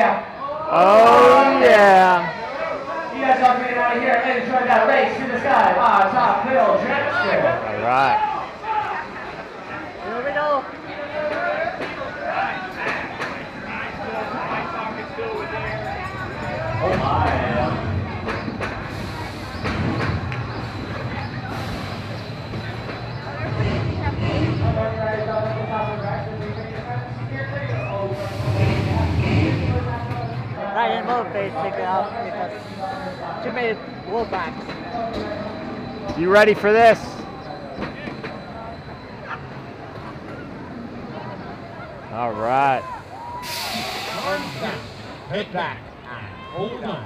yeah. Oh, yeah. You guys all getting out of here and enjoy that race to the sky. Top Hill Jester. All right. Here we go. Oh my. I didn't motivate to take it out because too many blowbacks. You ready for this? All right. Head back. Hold on.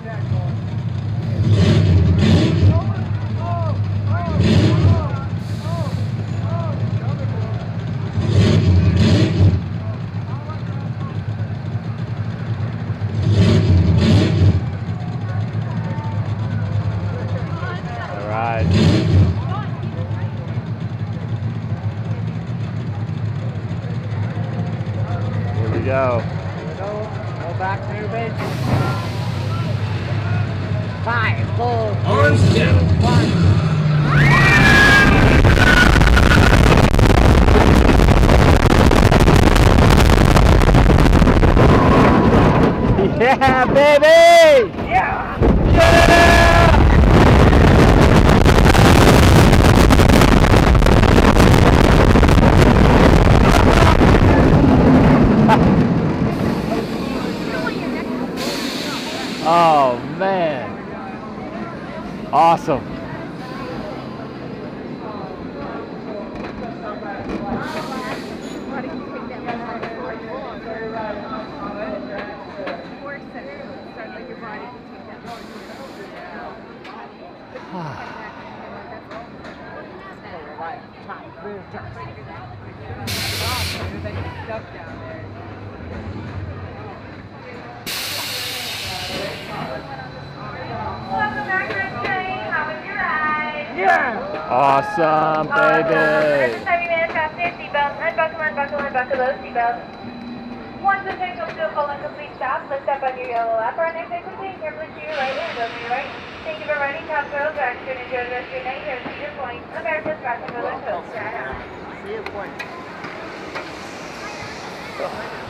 All right. Here we go. Go back to your base. 5, 4, 3, Arms down. 1. Yeah, baby! Yeah! Yeah! Oh, man. Awesome. Welcome back to the train. How was your ride? Yeah! Awesome, baby. Have you managed to fasten your seatbelt? Unbuckle, unbuckle, unbuckle those seatbelts. Once the train comes to a full and complete stop, lift up on your yellow lap or next quickly and carefully to your right and over your right. Thank you for riding Top Thrill. Drive to enjoy the rest of your night here at Cedar Point, America's fastest roller coaster. See you, point.